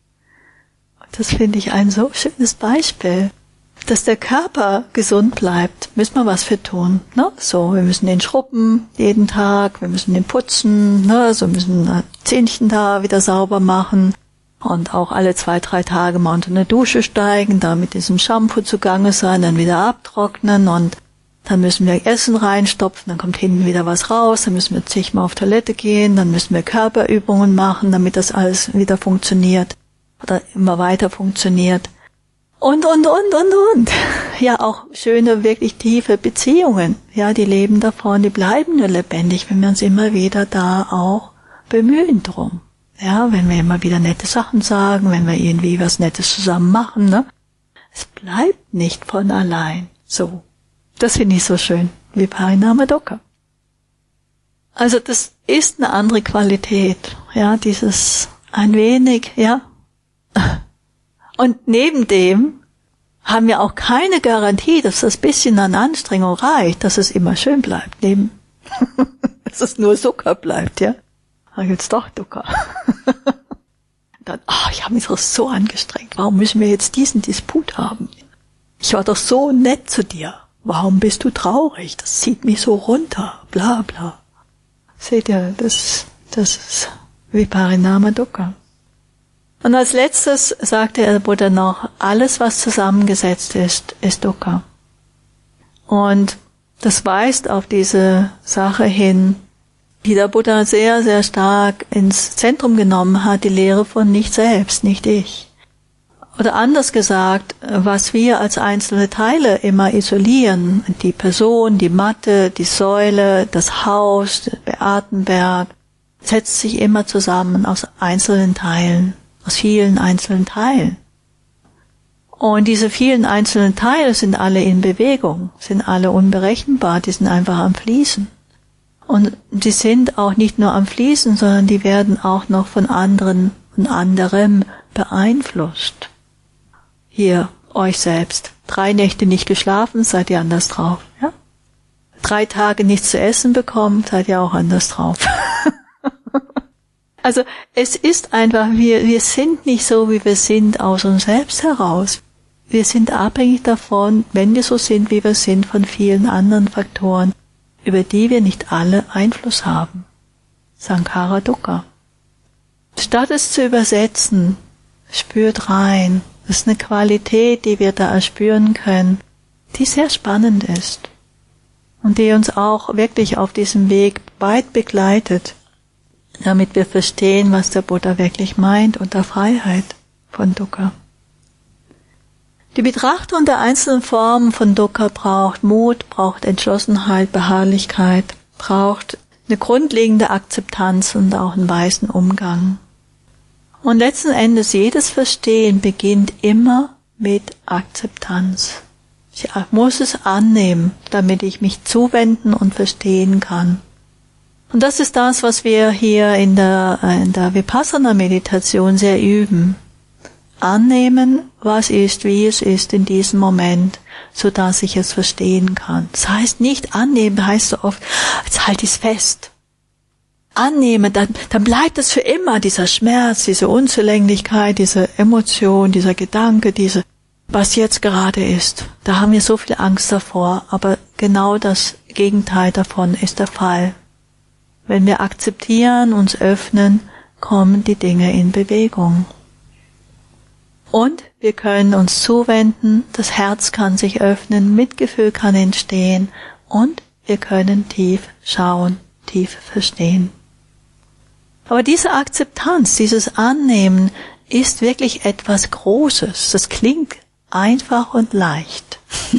Und das finde ich ein so schönes Beispiel. Dass der Körper gesund bleibt, müssen wir was für tun. Ne? So, wir müssen den schrubben jeden Tag, wir müssen den putzen, ne? So müssen wir Zähnchen da wieder sauber machen und auch alle 2-3 Tage mal unter eine Dusche steigen, da mit diesem Shampoo zugange sein, dann wieder abtrocknen und dann müssen wir Essen reinstopfen, dann kommt hinten wieder was raus, dann müssen wir zigmal auf Toilette gehen, dann müssen wir Körperübungen machen, damit das alles wieder funktioniert oder immer weiter funktioniert. Und. Ja, auch schöne, wirklich tiefe Beziehungen. Ja, die leben davon, die bleiben nur lebendig, wenn wir uns immer wieder da auch bemühen drum. Ja, wenn wir immer wieder nette Sachen sagen, wenn wir irgendwie was Nettes zusammen machen, ne? Es bleibt nicht von allein. So. Das finde ich so schön. Viparinama Dukkha. Also, das ist eine andere Qualität. Ja, dieses ein wenig, ja. Und neben dem haben wir auch keine Garantie, dass das bisschen an Anstrengung reicht, dass es immer schön bleibt, dass es nur Sukha bleibt, ja. Jetzt doch Dukkha. Dann, ich habe mich doch so angestrengt. Warum müssen wir jetzt diesen Disput haben? Ich war doch so nett zu dir. Warum bist du traurig? Das zieht mich so runter. Bla bla. Seht ihr, das ist Viparinama Dukkha. Und als letztes sagte der Buddha noch, alles was zusammengesetzt ist, ist Dukkha. Und das weist auf diese Sache hin, die der Buddha sehr, sehr stark ins Zentrum genommen hat, die Lehre von nicht selbst, nicht ich. Oder anders gesagt, was wir als einzelne Teile immer isolieren, die Person, die Matte, die Säule, das Haus, der Beatenberg, setzt sich immer zusammen aus einzelnen Teilen, aus vielen einzelnen Teilen. Und diese vielen einzelnen Teile sind alle in Bewegung, sind alle unberechenbar, die sind einfach am Fließen. Und die sind auch nicht nur am Fließen, sondern die werden auch noch von anderen und anderem beeinflusst. Hier, euch selbst. 3 Nächte nicht geschlafen, seid ihr anders drauf. Ja? 3 Tage nichts zu essen bekommen, seid ihr auch anders drauf. Also es ist einfach, wir sind nicht so, wie wir sind, aus uns selbst heraus. Wir sind abhängig davon, wenn wir so sind, wie wir sind, von vielen anderen Faktoren, über die wir nicht alle Einfluss haben. Sankhara Dukkha. Statt es zu übersetzen, spürt rein. Das ist eine Qualität, die wir da erspüren können, die sehr spannend ist und die uns auch wirklich auf diesem Weg weit begleitet, damit wir verstehen, was der Buddha wirklich meint unter Freiheit von Dukkha. Die Betrachtung der einzelnen Formen von Dukkha braucht Mut, braucht Entschlossenheit, Beharrlichkeit, braucht eine grundlegende Akzeptanz und auch einen weisen Umgang. Und letzten Endes, jedes Verstehen beginnt immer mit Akzeptanz. Ich muss es annehmen, damit ich mich zuwenden und verstehen kann. Und das ist das, was wir hier in der Vipassana-Meditation sehr üben. Annehmen, was ist, wie es ist in diesem Moment, so dass ich es verstehen kann. Das heißt nicht annehmen, heißt so oft, jetzt halte ich es fest. Annehmen, dann bleibt es für immer, dieser Schmerz, diese Unzulänglichkeit, diese Emotion, dieser Gedanke, was jetzt gerade ist. Da haben wir so viel Angst davor, aber genau das Gegenteil davon ist der Fall. Wenn wir akzeptieren, uns öffnen, kommen die Dinge in Bewegung. Und wir können uns zuwenden, das Herz kann sich öffnen, Mitgefühl kann entstehen und wir können tief schauen, tief verstehen. Aber diese Akzeptanz, dieses Annehmen ist wirklich etwas Großes. Das klingt einfach und leicht.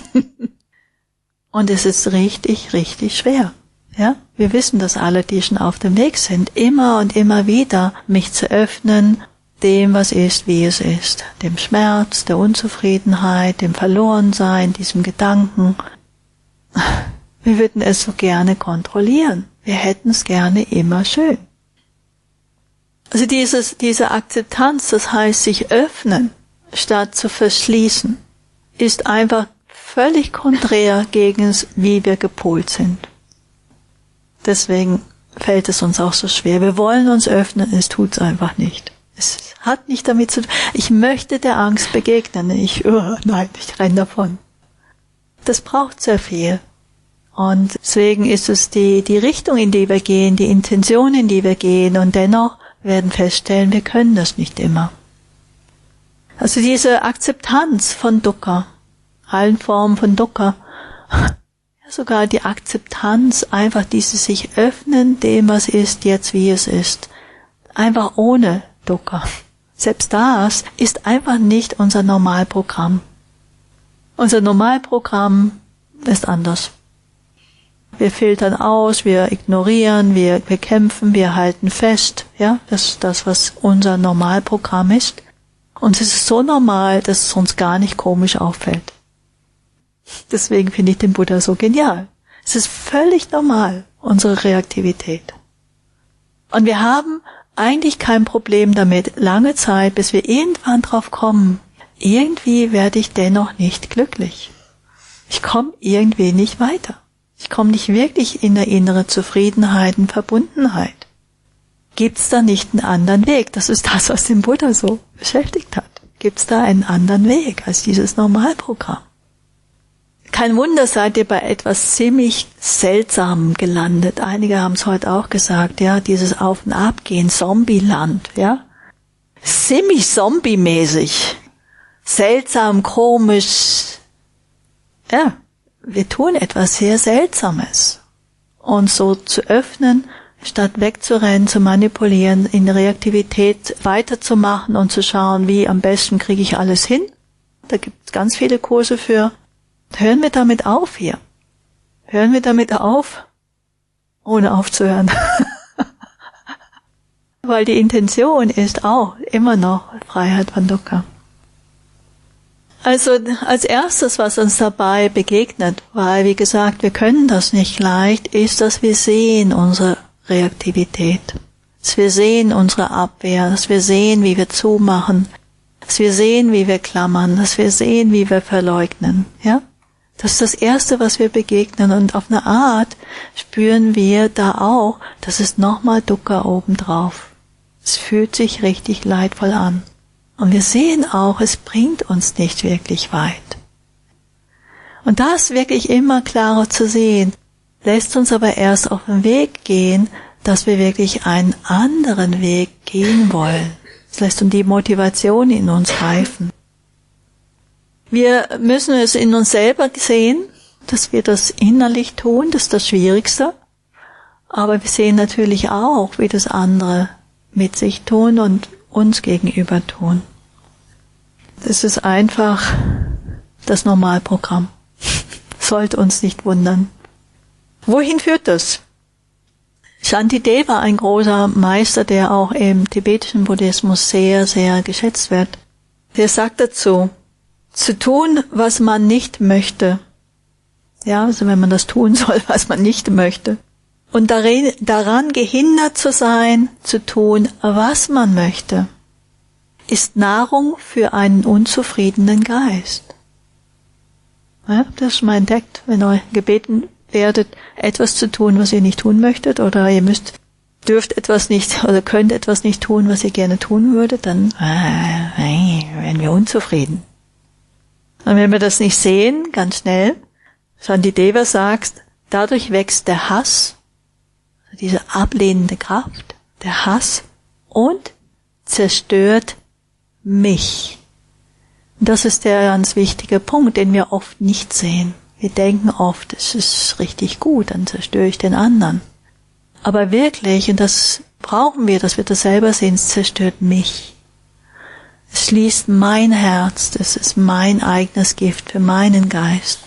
Und es ist richtig, richtig schwer. Ja? Wir wissen das alle, die schon auf dem Weg sind, immer und immer wieder mich zu öffnen, dem, was ist, wie es ist, dem Schmerz, der Unzufriedenheit, dem Verlorensein, diesem Gedanken. Wir würden es so gerne kontrollieren. Wir hätten es gerne immer schön. Also diese Akzeptanz, das heißt sich öffnen, statt zu verschließen, ist einfach völlig konträr gegen wie wir gepolt sind. Deswegen fällt es uns auch so schwer. Wir wollen uns öffnen, es tut's einfach nicht. Es hat nicht damit zu tun, ich möchte der Angst begegnen, ich renne davon. Das braucht sehr viel. Und deswegen ist es die Richtung, in die wir gehen, die Intention, in die wir gehen, und dennoch werden feststellen, wir können das nicht immer. Also diese Akzeptanz von Dukkha, allen Formen von Dukkha, ja, sogar die Akzeptanz, einfach dieses sich öffnen dem, was ist, jetzt wie es ist, einfach ohne Dukkha. Selbst das ist einfach nicht unser Normalprogramm. Unser Normalprogramm ist anders. Wir filtern aus, wir ignorieren, wir kämpfen, wir halten fest. Ja, das ist das, was unser Normalprogramm ist. Und es ist so normal, dass es uns gar nicht komisch auffällt. Deswegen finde ich den Buddha so genial. Es ist völlig normal, unsere Reaktivität. Und wir haben eigentlich kein Problem damit, lange Zeit, bis wir irgendwann drauf kommen, irgendwie werde ich dennoch nicht glücklich. Ich komme irgendwie nicht weiter. Ich komme nicht wirklich in eine innere Zufriedenheit und Verbundenheit. Gibt's da nicht einen anderen Weg? Das ist das, was den Buddha so beschäftigt hat. Gibt's da einen anderen Weg als dieses Normalprogramm? Kein Wunder, seid ihr bei etwas ziemlich Seltsamem gelandet. Einige haben es heute auch gesagt, ja, dieses Auf- und Abgehen, Zombieland, ja. Ziemlich zombie-mäßig. Seltsam, komisch. Ja, wir tun etwas sehr Seltsames. Uns so zu öffnen, statt wegzurennen, zu manipulieren, in Reaktivität weiterzumachen und zu schauen, wie am besten kriege ich alles hin. Da gibt es ganz viele Kurse für. Hören wir damit auf hier. Hören wir damit auf, ohne aufzuhören. Weil die Intention ist auch immer noch Freiheit von Dukkha. Also als erstes, was uns dabei begegnet, weil, wie gesagt, wir können das nicht leicht, ist, dass wir sehen unsere Reaktivität. Dass wir sehen unsere Abwehr, dass wir sehen, wie wir zumachen, dass wir sehen, wie wir klammern, dass wir sehen, wie wir verleugnen, ja? Das ist das Erste, was wir begegnen, und auf eine Art spüren wir da auch, das ist nochmal Dukkha obendrauf. Es fühlt sich richtig leidvoll an. Und wir sehen auch, es bringt uns nicht wirklich weit. Und das wirklich immer klarer zu sehen, lässt uns aber erst auf den Weg gehen, dass wir wirklich einen anderen Weg gehen wollen. Es lässt uns die Motivation in uns reifen. Wir müssen es in uns selber sehen, dass wir das innerlich tun, das ist das Schwierigste. Aber wir sehen natürlich auch, wie das andere mit sich tun und uns gegenüber tun. Das ist einfach das Normalprogramm. Sollte uns nicht wundern. Wohin führt das? Shantideva, ein großer Meister, der auch im tibetischen Buddhismus sehr, sehr geschätzt wird, der sagt dazu, zu tun, was man nicht möchte. Ja, also wenn man das tun soll, was man nicht möchte. Und daran gehindert zu sein, zu tun, was man möchte, ist Nahrung für einen unzufriedenen Geist. Ja, habt ihr das schon mal entdeckt, wenn ihr gebeten werdet, etwas zu tun, was ihr nicht tun möchtet, oder ihr dürft etwas nicht, oder könnt etwas nicht tun, was ihr gerne tun würdet, dann werden wir unzufrieden. Und wenn wir das nicht sehen, ganz schnell, Shantideva sagt, dadurch wächst der Hass, diese ablehnende Kraft, der Hass, und zerstört mich. Und das ist der ganz wichtige Punkt, den wir oft nicht sehen. Wir denken oft, es ist richtig gut, dann zerstöre ich den anderen. Aber wirklich, und das brauchen wir, dass wir das selber sehen, es zerstört mich. Es schließt mein Herz, das ist mein eigenes Gift für meinen Geist.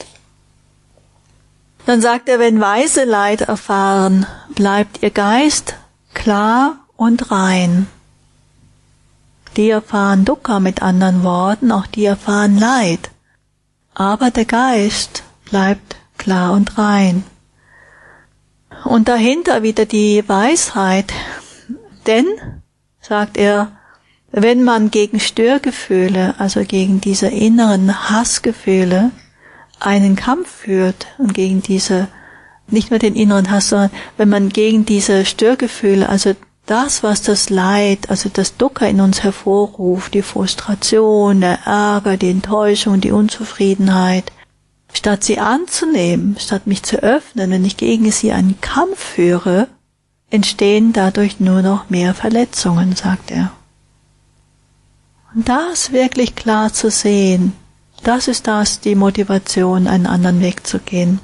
Dann sagt er, wenn Weise Leid erfahren, bleibt ihr Geist klar und rein. Die erfahren Dukkha, mit anderen Worten, auch die erfahren Leid. Aber der Geist bleibt klar und rein. Und dahinter wieder die Weisheit. Denn, sagt er, wenn man gegen Störgefühle, also gegen diese inneren Hassgefühle, einen Kampf führt und gegen diese, nicht nur den inneren Hass, sondern wenn man gegen diese Störgefühle, also das, was das Leid, also das Dukkha in uns hervorruft, die Frustration, der Ärger, die Enttäuschung, die Unzufriedenheit, statt sie anzunehmen, statt mich zu öffnen, wenn ich gegen sie einen Kampf führe, entstehen dadurch nur noch mehr Verletzungen, sagt er. Und das wirklich klar zu sehen, das ist die Motivation, einen anderen Weg zu gehen.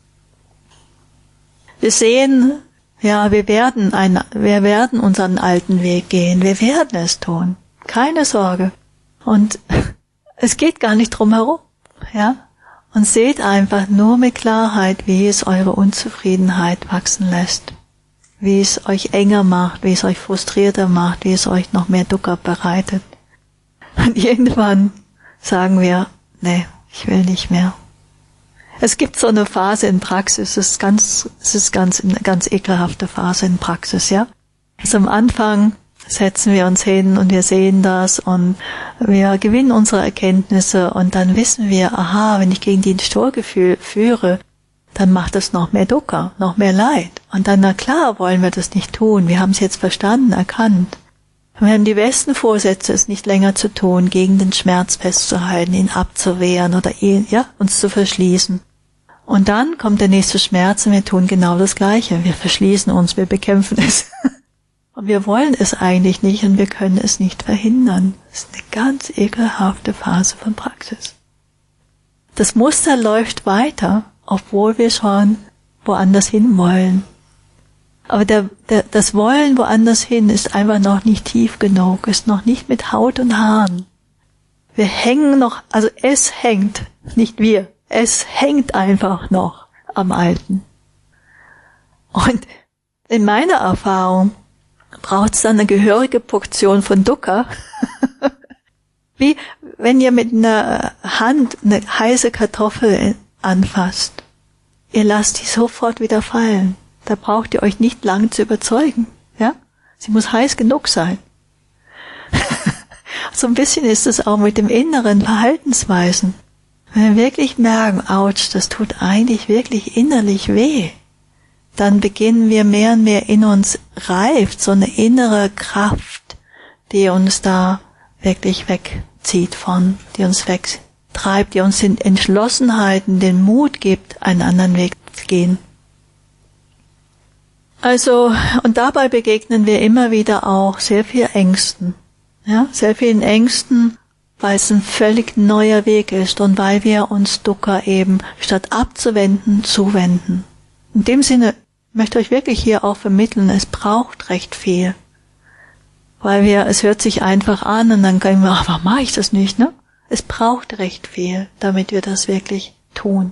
Wir sehen, ja, wir werden unseren alten Weg gehen, wir werden es tun, keine Sorge. Und es geht gar nicht drum herum, ja. Und seht einfach nur mit Klarheit, wie es eure Unzufriedenheit wachsen lässt, wie es euch enger macht, wie es euch frustrierter macht, wie es euch noch mehr Dukkha bereitet. Und irgendwann sagen wir, nee, ich will nicht mehr. Es gibt so eine Phase in Praxis, es ist eine ganz ekelhafte Phase in Praxis, ja. Also am Anfang setzen wir uns hin und wir sehen das und wir gewinnen unsere Erkenntnisse und dann wissen wir, aha, wenn ich gegen die Störgefühl führe, dann macht es noch mehr Dukkha, noch mehr Leid. Und dann, na klar, wollen wir das nicht tun. Wir haben es jetzt verstanden, erkannt. Wir haben die besten Vorsätze, es nicht länger zu tun, gegen den Schmerz festzuhalten, ihn abzuwehren oder uns zu verschließen. Und dann kommt der nächste Schmerz und wir tun genau das Gleiche. Wir verschließen uns, wir bekämpfen es. Und wir wollen es eigentlich nicht und wir können es nicht verhindern. Das ist eine ganz ekelhafte Phase von Praxis. Das Muster läuft weiter, obwohl wir schon woanders hin wollen. Aber das Wollen woanders hin ist einfach noch nicht tief genug, ist noch nicht mit Haut und Haaren. Wir hängen noch, also es hängt, nicht wir, es hängt einfach noch am Alten. Und in meiner Erfahrung braucht es dann eine gehörige Portion von Dukkha, wie wenn ihr mit einer Hand eine heiße Kartoffel anfasst. Ihr lasst die sofort wieder fallen. Da braucht ihr euch nicht lang zu überzeugen. Ja? Sie muss heiß genug sein. So ein bisschen ist es auch mit dem inneren Verhaltensweisen. Wenn wir wirklich merken, ouch, das tut eigentlich wirklich innerlich weh, dann beginnen wir mehr und mehr in uns reift, so eine innere Kraft, die uns da wirklich wegzieht die uns wegtreibt, die uns in Entschlossenheiten den Mut gibt, einen anderen Weg zu gehen. Also, und dabei begegnen wir immer wieder auch sehr viel Ängsten, ja, sehr vielen Ängsten, weil es ein völlig neuer Weg ist und weil wir uns Dukkha eben statt abzuwenden, zuwenden. In dem Sinne möchte ich euch wirklich hier auch vermitteln, es braucht recht viel. Weil es hört sich einfach an und dann können wir, warum mache ich das nicht, ne? Es braucht recht viel, damit wir das wirklich tun.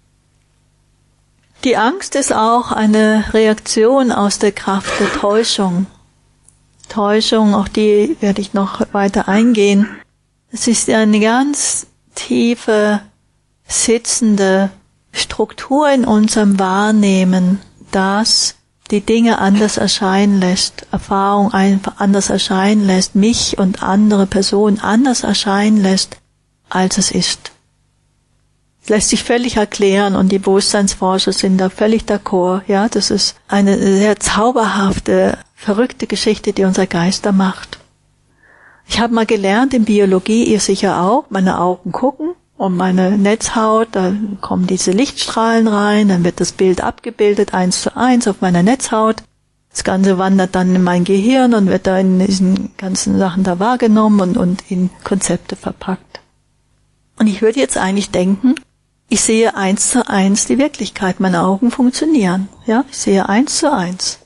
Die Angst ist auch eine Reaktion aus der Kraft der Täuschung. Täuschung, auf die werde ich noch weiter eingehen. Es ist eine ganz tiefe, sitzende Struktur in unserem Wahrnehmen, das die Dinge anders erscheinen lässt, Erfahrung einfach anders erscheinen lässt, mich und andere Personen anders erscheinen lässt, als es ist. Es lässt sich völlig erklären und die Bewusstseinsforscher sind da völlig d'accord. Ja, das ist eine sehr zauberhafte, verrückte Geschichte, die unser Geist da macht. Ich habe mal gelernt in Biologie, ihr sicher auch, meine Augen gucken und meine Netzhaut, da kommen diese Lichtstrahlen rein, dann wird das Bild abgebildet, 1:1 auf meiner Netzhaut. Das Ganze wandert dann in mein Gehirn und wird da in diesen ganzen Sachen da wahrgenommen und in Konzepte verpackt. Und ich würde jetzt eigentlich denken, ich sehe 1:1 die Wirklichkeit, meine Augen funktionieren. Ja, ich sehe 1:1.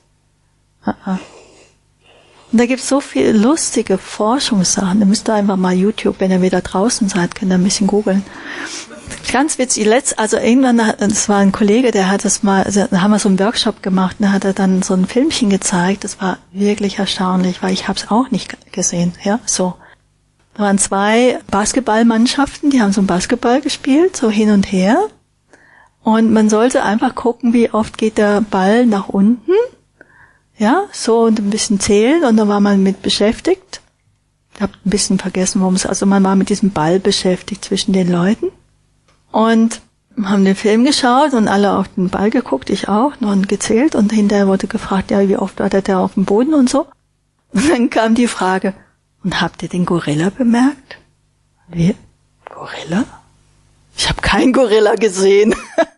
Und da gibt es so viele lustige Forschungssachen. Ihr müsst einfach mal YouTube, wenn ihr wieder draußen seid, könnt ihr ein bisschen googeln. Ganz witzig, also irgendwann, das war ein Kollege, der hat das mal, also da haben wir so einen Workshop gemacht, und da hat er dann so ein Filmchen gezeigt, das war wirklich erstaunlich, weil ich habe es auch nicht gesehen, ja, so. Da waren 2 Basketballmannschaften, die haben so einen Basketball gespielt, so hin und her. Und man sollte einfach gucken, wie oft geht der Ball nach unten. Ja, so und ein bisschen zählen und da war man mit beschäftigt. Ich habe ein bisschen vergessen, man war mit diesem Ball beschäftigt zwischen den Leuten. Und haben den Film geschaut und alle auf den Ball geguckt, ich auch, und gezählt und hinterher wurde gefragt, ja, wie oft war der auf dem Boden und so. Und dann kam die Frage, und habt ihr den Gorilla bemerkt? Wir? Gorilla? Ich habe keinen Gorilla gesehen.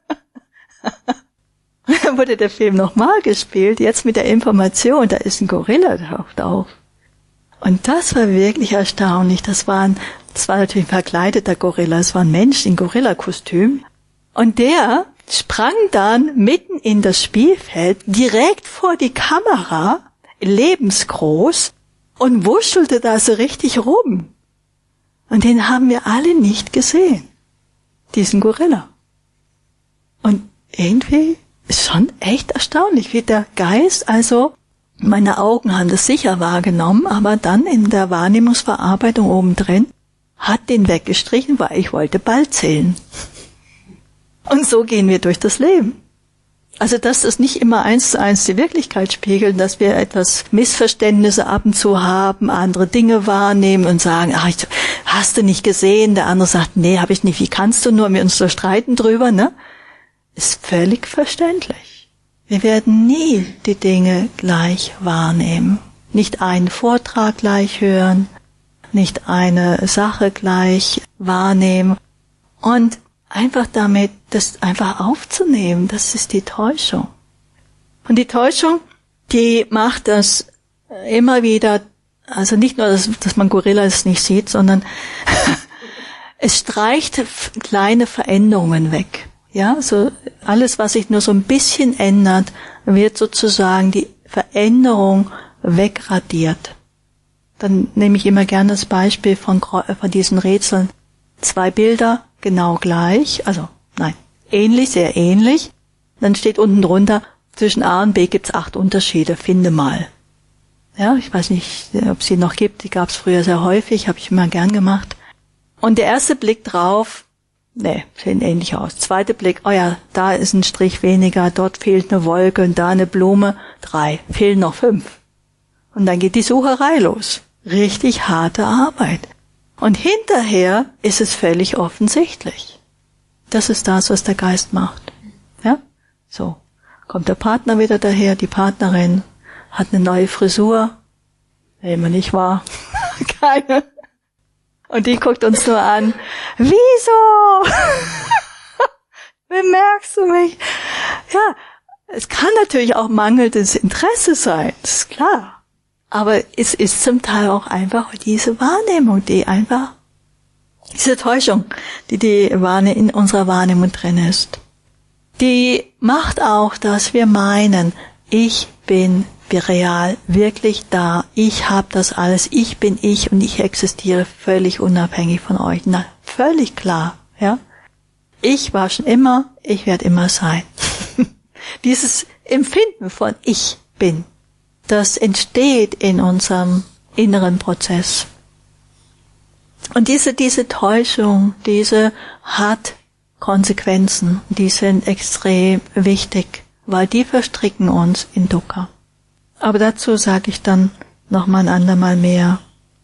Dann wurde der Film nochmal gespielt, jetzt mit der Information, da ist ein Gorilla, der taucht auf. Und das war wirklich erstaunlich. Das war natürlich ein verkleideter Gorilla, es war ein Mensch in Gorilla-Kostüm. Und der sprang dann mitten in das Spielfeld, direkt vor die Kamera, lebensgroß, und wuschelte da so richtig rum. Und den haben wir alle nicht gesehen, diesen Gorilla. Und irgendwie ist schon echt erstaunlich, wie der Geist, also meine Augen haben das sicher wahrgenommen, aber dann in der Wahrnehmungsverarbeitung obendrin hat den weggestrichen, weil ich wollte Ball zählen. Und so gehen wir durch das Leben. Also dass das nicht immer 1:1 die Wirklichkeit spiegelt, dass wir etwas Missverständnisse ab und zu haben, andere Dinge wahrnehmen und sagen, hast du nicht gesehen? Der andere sagt, nee, habe ich nicht. Wie kannst du nur? Wir uns so streiten drüber, ne? ist völlig verständlich. Wir werden nie die Dinge gleich wahrnehmen. Nicht einen Vortrag gleich hören, nicht eine Sache gleich wahrnehmen und einfach damit das einfach aufzunehmen, das ist die Täuschung. Und die Täuschung, die macht das immer wieder, also nicht nur, dass man Gorillas nicht sieht, sondern es streicht kleine Veränderungen weg. Ja, so alles, was sich nur so ein bisschen ändert, wird sozusagen die Veränderung wegradiert. Dann nehme ich immer gerne das Beispiel von diesen Rätseln. 2 Bilder, genau gleich, also nein, ähnlich, sehr ähnlich. Dann steht unten drunter, zwischen A und B gibt's 8 Unterschiede, finde mal. Ja, ich weiß nicht, ob es sie noch gibt, die gab's früher sehr häufig, habe ich immer gern gemacht. Und der erste Blick drauf, sehen ähnlich aus. Zweiter Blick, oh ja, da ist ein Strich weniger, dort fehlt eine Wolke und da eine Blume, 3, fehlen noch 5. Und dann geht die Sucherei los. Richtig harte Arbeit. Und hinterher ist es völlig offensichtlich. Das ist das, was der Geist macht. Ja? So. Kommt der Partner wieder daher, die Partnerin hat eine neue Frisur. Immer nicht wahr. Keine. Und die guckt uns nur an. Wieso? Bemerkst du mich? Ja, es kann natürlich auch mangelndes Interesse sein, das ist klar. Aber es ist zum Teil auch einfach diese Wahrnehmung, diese Täuschung, die in unserer Wahrnehmung drin ist. Die macht auch, dass wir meinen, ich bin real, wirklich da, ich habe das alles, ich bin ich und ich existiere völlig unabhängig von euch. Na, völlig klar, ja. Ich war schon immer, ich werde immer sein. Dieses Empfinden von ich bin, das entsteht in unserem inneren Prozess. Und diese Täuschung, diese hat Konsequenzen, die sind extrem wichtig, weil die verstricken uns in Dukkha. Aber dazu sage ich dann noch mal ein andermal mehr.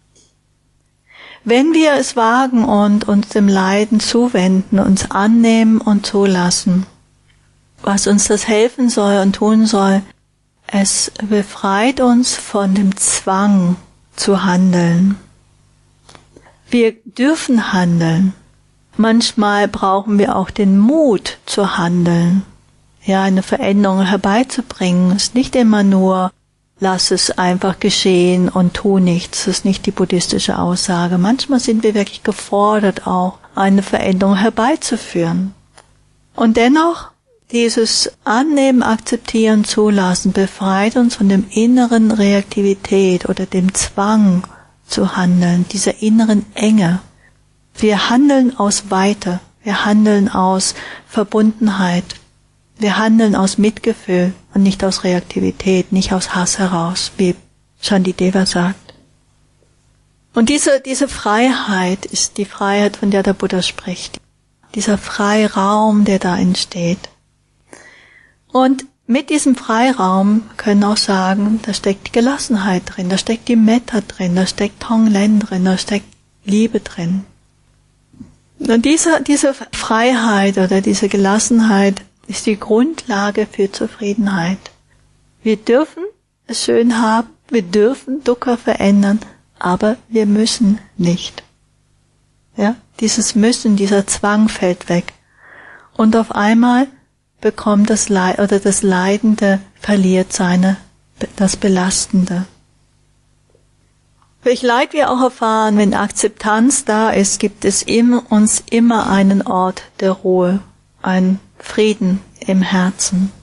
Wenn wir es wagen und uns dem Leiden zuwenden, uns annehmen und zulassen, was uns das helfen soll und tun soll, es befreit uns von dem Zwang zu handeln. Wir dürfen handeln. Manchmal brauchen wir auch den Mut zu handeln. Ja, eine Veränderung herbeizubringen. Es ist nicht immer nur, lass es einfach geschehen und tu nichts. Das ist nicht die buddhistische Aussage. Manchmal sind wir wirklich gefordert, auch eine Veränderung herbeizuführen. Und dennoch, dieses Annehmen, Akzeptieren, Zulassen befreit uns von dem inneren Reaktivität oder dem Zwang zu handeln, dieser inneren Enge. Wir handeln aus Weite, wir handeln aus Verbundenheit, wir handeln aus Mitgefühl und nicht aus Reaktivität, nicht aus Hass heraus, wie Shantideva sagt. Und diese Freiheit ist die Freiheit, von der der Buddha spricht. Dieser Freiraum, der da entsteht. Und mit diesem Freiraum können auch sagen, da steckt die Gelassenheit drin, da steckt die Metta drin, da steckt Tonglen drin, da steckt Liebe drin. Und diese Freiheit oder diese Gelassenheit ist die Grundlage für Zufriedenheit. Wir dürfen es schön haben, wir dürfen Dukkha verändern, aber wir müssen nicht. Ja, dieses Müssen, dieser Zwang fällt weg. Und auf einmal bekommt das Leidende verliert das Belastende. Welch Leid wir auch erfahren, wenn Akzeptanz da ist, gibt es uns immer einen Ort der Ruhe, einen Frieden im Herzen.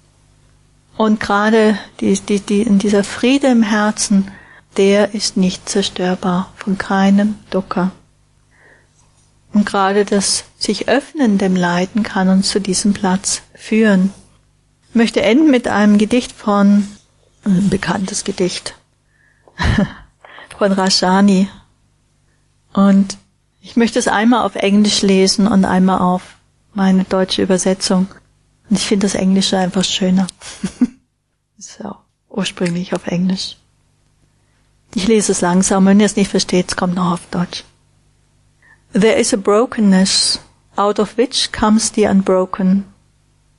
Und gerade dieser Friede im Herzen, der ist nicht zerstörbar von keinem Dukkha. Und gerade das sich öffnen dem Leiden kann uns zu diesem Platz führen. Ich möchte enden mit einem Gedicht ein bekanntes Gedicht von Rajani. Und ich möchte es einmal auf Englisch lesen und einmal auf meine deutsche Übersetzung. Und ich finde das Englische einfach schöner. Ist ja ursprünglich auf Englisch. Ich lese es langsam, wenn ihr es nicht versteht, es kommt noch auf Deutsch. There is a brokenness, out of which comes the unbroken.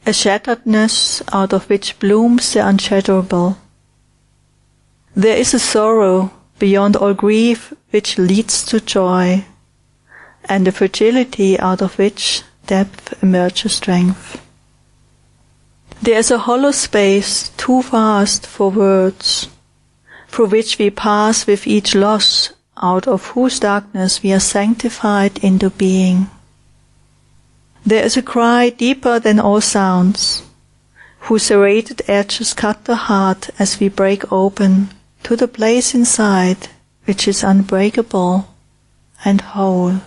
a shatteredness out of which blooms the unshatterable. There is a sorrow beyond all grief which leads to joy, and a fragility out of which depth emerges strength. There is a hollow space too vast for words, through which we pass with each loss, out of whose darkness we are sanctified into being. There is a cry deeper than all sounds, whose serrated edges cut the heart as we break open to the place inside which is unbreakable and whole.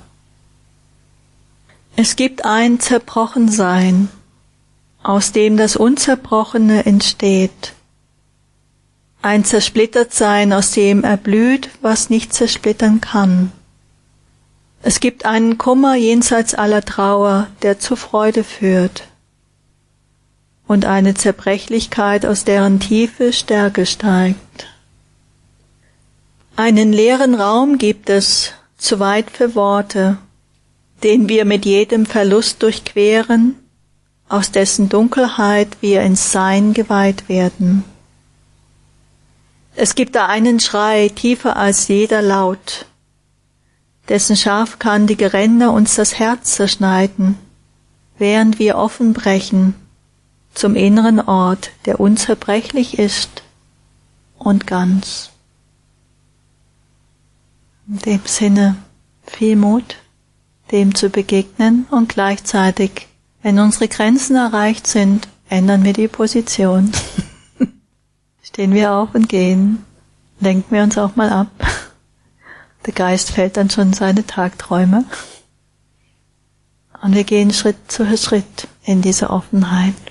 Es gibt ein Zerbrochensein, aus dem das Unzerbrochene entsteht. Ein Zersplittertsein, aus dem erblüht, was nicht zersplittern kann. Es gibt einen Kummer jenseits aller Trauer, der zur Freude führt. Und eine Zerbrechlichkeit, aus deren Tiefe Stärke steigt. Einen leeren Raum gibt es, zu weit für Worte, den wir mit jedem Verlust durchqueren, aus dessen Dunkelheit wir ins Sein geweiht werden. Es gibt da einen Schrei, tiefer als jeder Laut, dessen scharfkantige Ränder uns das Herz zerschneiden, während wir offen brechen zum inneren Ort, der unzerbrechlich ist und ganz. In dem Sinne viel Mut, dem zu begegnen, und gleichzeitig, wenn unsere Grenzen erreicht sind, ändern wir die Position. Stehen wir auf und gehen, lenken wir uns auch mal ab. Der Geist fällt dann schon in seine Tagträume. Und wir gehen Schritt für Schritt in diese Offenheit.